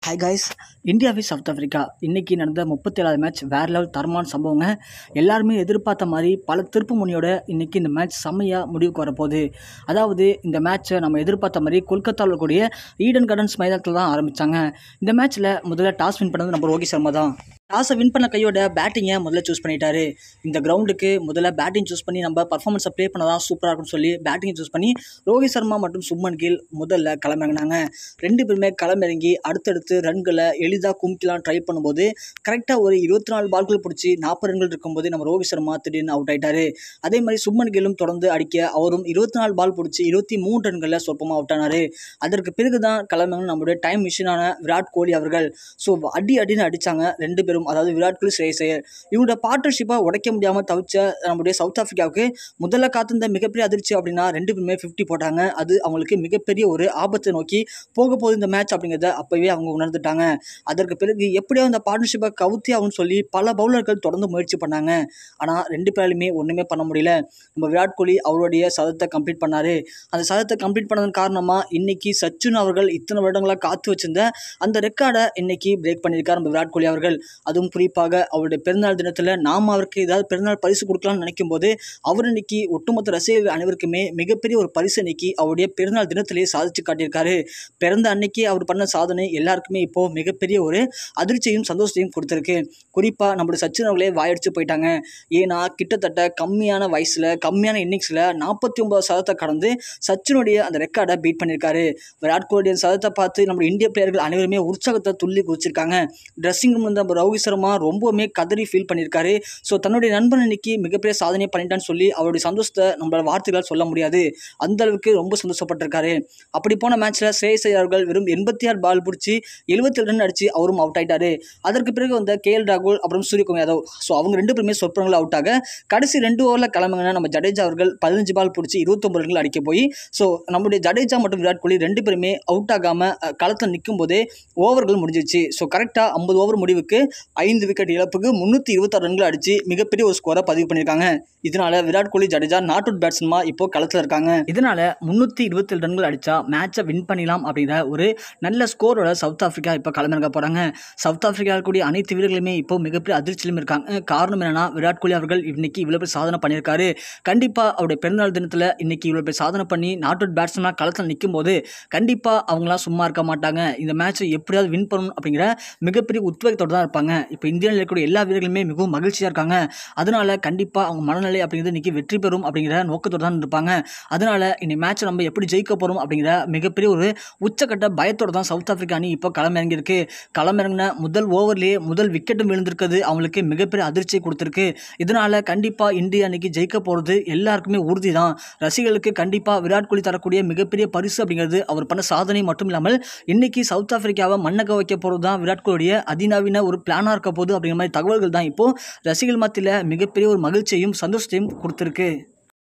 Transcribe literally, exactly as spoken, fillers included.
Hi guys, India vs South Africa இன்றைக்கி நடந்த முப்பத்தி ஏழாவது மேட்ச் வேறு லெவல் தரமான சம்பவங்க. எல்லாருமே எதிர்பார்த்த மாதிரி பல திருப்பு முனையோட இன்றைக்கி இந்த மேட்ச் செம்மையாக முடிவுக்கு வரப்போகுது. அதாவது இந்த மேட்ச்சை நம்ம எதிர்பார்த்த மாதிரி கொல்கத்தாவில் இருக்கக்கூடிய ஈடன் கார்டன்ஸ் மைதானத்தில் தான் ஆரம்பித்தாங்க. இந்த மேட்ச்சில் முதல்ல டாஸ் வின் பண்ணது நம்ம ரோஹித் சர்மா தான். டாஸை வின் பண்ண கையோட பேட்டிங்கை முதல்ல சூஸ் பண்ணிட்டாரு. இந்த கிரவுண்டுக்கு முதல்ல பேட்டிங் சூஸ் பண்ணி நம்ம பர்ஃபார்மன்ஸை ப்ளே பண்ண தான் சூப்பராக இருக்கும்னு சொல்லி பேட்டிங்கை சூஸ் பண்ணி ரோஹித் சர்மா மற்றும் சுப்மன் கில் முதல்ல களமிறங்கினாங்க. ரெண்டு பேருமே களமிறங்கி அடுத்தடுத்து ரன்களை எளிதாக குமிக்கலாம் ட்ரை பண்ணும்போது கரெக்டாக ஒரு இருபத்தி நாலு பால்கள் பிடிச்சி நாற்பது ரன்கள் இருக்கும்போது நம்ம ரோஹித் சர்மா திடீர்னு அவுட் ஆயிட்டாரு. அதே மாதிரி சுப்மன் கில்லும் தொடர்ந்து அடிக்க அவரும் இருபத்தி நாலு பால் பிடிச்சி இருபத்தி மூணு ரன்களில் சொற்பமாக அவுட் ஆனார். அதற்கு பிறகு தான் களமிறங்க நம்மளுடைய டைம் மிஷினான விராட் கோலி அவர்கள் ஸோ அடி அடின்னு அடித்தாங்க. ரெண்டு பேரும், அதாவது விராட் கோலி ஸ்ரேயஸ் ஐயர், இவங்களோட பார்ட்னர்ஷிப்பை உடைக்க முடியாமல் தவிச்ச நம்முடைய சவுத் ஆஃப்ரிக்காவுக்கு முதல்ல காத்திருந்த மிகப்பெரிய அதிர்ச்சி அப்படின்னா ரெண்டு பேருமே ஃபிஃப்டி போட்டாங்க. அது அவங்களுக்கு மிகப்பெரிய ஒரு ஆபத்தை நோக்கி போக போகுது இந்த மேட்ச் அப்படிங்கிறத அப்போவே அவங்க உணர்ந்துட்டாங்க. அதற்கு பிறகு எப்படியோ அந்த பார்ட்னர்ஷிப்பை கவுத்தி ஆகும்னு சொல்லி பல பவுலர்கள் தொடர்ந்து முயற்சி பண்ணாங்க. ஆனால் ரெண்டு பேராலுமே ஒன்றுமே பண்ண முடியல. நம்ம விராட் கோலி அவருடைய சதத்தை கம்ப்ளீட் பண்ணார். அந்த சதத்தை கம்ப்ளீட் பண்ணதன் காரணமாக இன்னைக்கு சச்சின் அவர்கள் இத்தனை வருடங்களாக காத்து வச்சிருந்த அந்த ரெக்கார்டை இன்னைக்கு பிரேக் பண்ணியிருக்கார் நம்ம விராட் கோலி அவர்கள். அதுவும் குறிப்பாக அவருடைய பிறந்தநாள் தினத்தில் நாம் அவருக்கு ஏதாவது பிறந்தநாள் பரிசு கொடுக்கலாம்னு நினைக்கும் போது அவர் இன்னைக்கு ஒட்டுமொத்த ரசிகர்கள் அனைவருக்குமே மிகப்பெரிய ஒரு பரிசு இன்னைக்கு அவருடைய பிறந்தநாள் தினத்திலேயே சாதிச்சு காட்டியிருக்காரு. பிறந்த அன்னைக்கு அவர் பண்ண சாதனை எல்லாருக்குமே இப்போ மிகப்பெரிய ஒரு அதிர்ச்சியும் சந்தோஷத்தையும் கொடுத்துருக்கு. குறிப்பாக நம்மளுடைய சச்சின் அவர்களே வாயடிச்சு போயிட்டாங்க. ஏன்னா கிட்டத்தட்ட கம்மியான வயசில் கம்மியான இன்னிங்ஸில் நாற்பத்தி ஒன்பது சதத்தை கடந்து சச்சினுடைய அந்த ரெக்கார்டை பீட் பண்ணியிருக்காரு. விராட் கோலியுடைய சதத்தை பார்த்து நம்ம இந்திய பிளேயர்கள் அனைவருமே உற்சாகத்தை துள்ளி குதிச்சிருக்காங்க. ட்ரெஸ்ஸிங் ரூம் நம்ம ரோஹித் சர்மா ரொம்பவுமே கதறி ஃபீல் பண்ணியிருக்காரு. ஸோ தன்னுடைய நண்பன் இன்னைக்கு மிகப்பெரிய சாதனை பண்ணிட்டான்னு சொல்லி அவருடைய சந்தோஷத்தை நம்மளால வார்த்தைகளால் சொல்ல முடியாது. அந்த அளவுக்கு ரொம்ப சந்தோஷப்பட்டிருக்காரு. அப்படி போன மேட்ச்சில் ஸ்ரேயஸ் ஐயர் அவர்கள் வெறும் எண்பத்தி ஆறு பால் பிடிச்சி எழுபத்தி ஏழு ரன் அடிச்சு அவரும் அவுட் ஆயிட்டாரு. அதற்கு பிறகு வந்த கே எல் ராகுல் அப்புறம் சூரியகுமார் யாதவ், ஸோ அவங்க ரெண்டு பேருமே சொற்பங்கள் அவுட் ஆக கடைசி ரெண்டு ஓவரில் கிளம்புங்கன்னா நம்ம ஜடேஜா அவர்கள் பதினஞ்சு பால் பிடிச்சி இருபத்தொம்பது ரன்கள் அடிக்க போய் ஸோ நம்முடைய ஜடேஜா மற்றும் விராட் கோலி ரெண்டு பேருமே அவுட் ஆகாமல் களத்தில் நிற்கும் போதே ஓவர்கள் முடிஞ்சிச்சு. ஸோ கரெக்டாக ஐம்பது ஓவர் முடிவுக்கு ஐந்து விக்கெட் இழப்புக்கு முன்னூற்றி இருபத்தாறு ரன்கள் அடிச்சு மிகப்பெரிய ஒரு ஸ்கோரை பதிவு பண்ணியிருக்காங்க. இதனால விராட் கோலி ஜடேஜா நாட் அவுட் பேட்ஸ்மேனா இப்போ களத்தில் இருக்காங்க. இதனால முன்னூற்றி இருபத்தேழு ரன்கள் அடிச்சா மேட்சை வின் பண்ணிடலாம் அப்படிங்கிற ஒரு நல்ல ஸ்கோரோட சவுத் ஆஃப்ரிக்கா இப்போ களமிறங்க போறாங்க. சவுத் ஆஃப்ரிக்கா கூடிய அனைத்து வீரர்களுமே இப்போ மிகப்பெரிய அதிர்ச்சியிலும் இருக்காங்க. காரணம் என்னன்னா விராட் கோலி அவர்கள் இன்னைக்கு இவ்வளவு பெரிய சாதனை பண்ணியிருக்காரு. கண்டிப்பா அவருடைய பிறந்தநாள் தினத்தில் இன்னைக்கு இவ்வளவு பெரிய சாதனை பண்ணி நாட் அவுட் பேட்ஸ்மேனா களத்தில் நிற்கும் போது கண்டிப்பா அவங்களாம் சும்மா இருக்க மாட்டாங்க. இந்த மேட்சை எப்படியாவது வின் பண்ணணும் அப்படிங்கிற மிகப்பெரிய உத்வேகத்தோடு தான் இருப்பாங்க. இப்போ இந்தியாவில் இருக்கக்கூடிய எல்லா வீரர்களுமே மிகவும் மகிழ்ச்சியாக இருக்காங்க. அதனால கண்டிப்பாக அவங்க மனநிலை அப்படிங்கிறது இன்னைக்கு வெற்றி பெறும் அப்படிங்கிற நோக்கத்தோடு தான் இருப்பாங்க. அதனால இந்த மேட்சை நம்ம எப்படி ஜெயிக்க போகிறோம் அப்படிங்கிற மிகப்பெரிய ஒரு உச்சக்கட்ட பயத்தோடு தான் சவுத் ஆஃப்ரிக்கா அணி இப்போ களமிறங்கியிருக்கு. களமிறங்கின முதல் ஓவர்லேயே முதல் விக்கெட்டும் விழுந்திருக்கிறது அவங்களுக்கு மிகப்பெரிய அதிர்ச்சியை கொடுத்துருக்கு. இதனால கண்டிப்பாக இந்தியா அன்னைக்கு ஜெயிக்க போகிறது எல்லாருக்குமே உறுதி தான். ரசிகர்களுக்கு கண்டிப்பாக விராட் கோலி தரக்கூடிய மிகப்பெரிய பரிசு அப்படிங்கிறது அவர் பண்ண சாதனை மட்டும் இல்லாமல் இன்னைக்கு சவுத் ஆஃப்ரிக்காவை மண்ணக்க வைக்க போகிறது தான் விராட் கோலியுடைய அதிநவீன ஒரு பிளானாக இருக்க போகுது அப்படிங்கிற மாதிரி தகவல்கள் தான் இப்போ ரசிகர்கள் மத்தியில் மிகப்பெரிய ஒரு மகிழ்ச்சியையும் சந்தோஷத்தையும் கொடுத்துருக்கு.